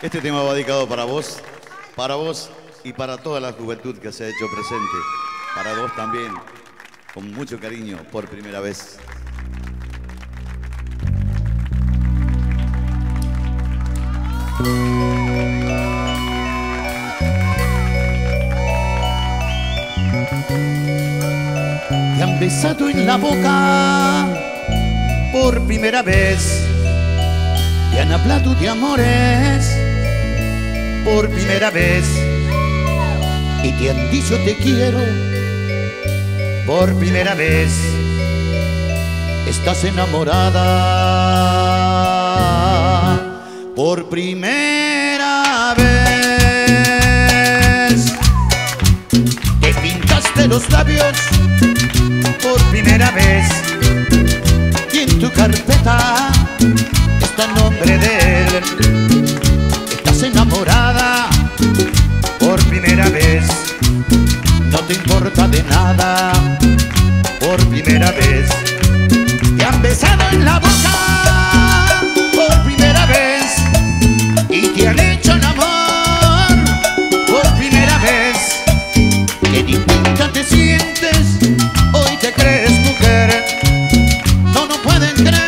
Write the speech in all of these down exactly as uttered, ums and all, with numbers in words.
Este tema va dedicado para vos, para vos y para toda la juventud que se ha hecho presente. Para vos también, con mucho cariño, por primera vez. Te han besado en la boca por primera vez. Te han hablado de amores por primera vez. Y te han dicho te quiero por primera vez. Estás enamorada por primera vez. Te pintaste los labios por primera vez. Y en tu carpeta está el nombre de él. Estás enamorada por primera vez. No te importa de nada por primera vez. Te han besado en la boca por primera vez. Y te han hecho el amor por primera vez. Que distinta te sientes, hoy te crees mujer. No, no pueden creer.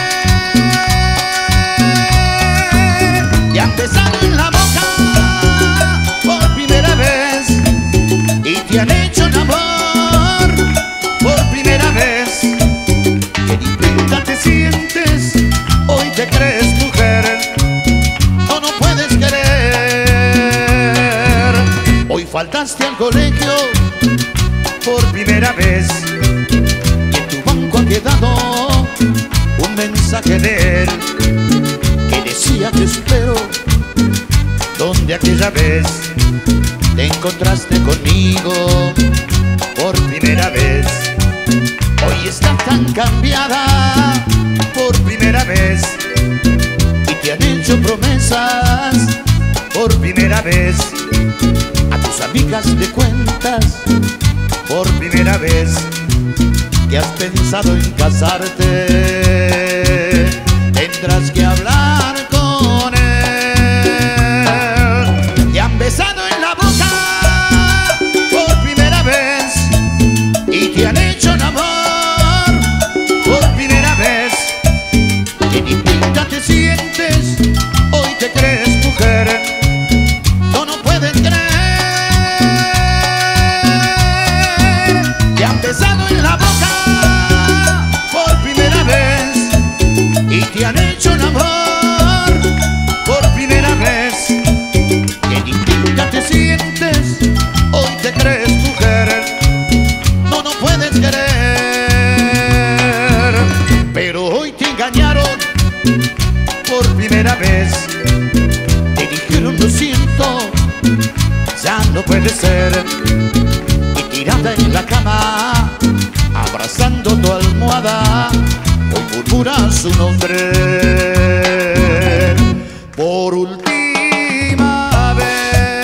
Te han besado en la boca por primera vez. Y te han hecho el amor por primera vez. Que distinta te sientes, hoy te crees mujer. No, no puedes querer. Hoy faltaste al colegio por primera vez. Y en tu banco ha quedado un mensaje de él que decía te espero, donde aquella vez te encontraste conmigo por primera vez. Hoy estás tan cambiada por primera vez. Y te han hecho promesas por primera vez. A tus amigas le cuentas por primera vez que has pensado en casarte. Tendrás que hablar con él. Te han besado en la boca por primera vez. Y te han hecho el amor por primera vez. Que distinta te sientes, hoy te crees mujer. No, no pueden creer. Te han besado en la boca por primera vez. Y te han hecho el amor por primera vez. Que distinta te sientes, hoy te crees mujer. No, no puedes querer. Pero hoy te engañaron por primera vez. Te dijeron lo siento, ya no puede ser. Y tirada en la cama, abrazando tu almohada, hoy murmura su nombre por última vez.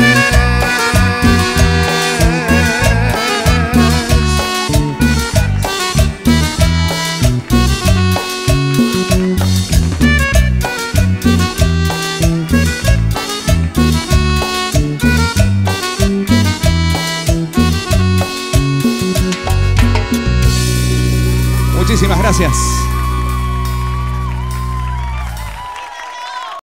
Muchísimas gracias.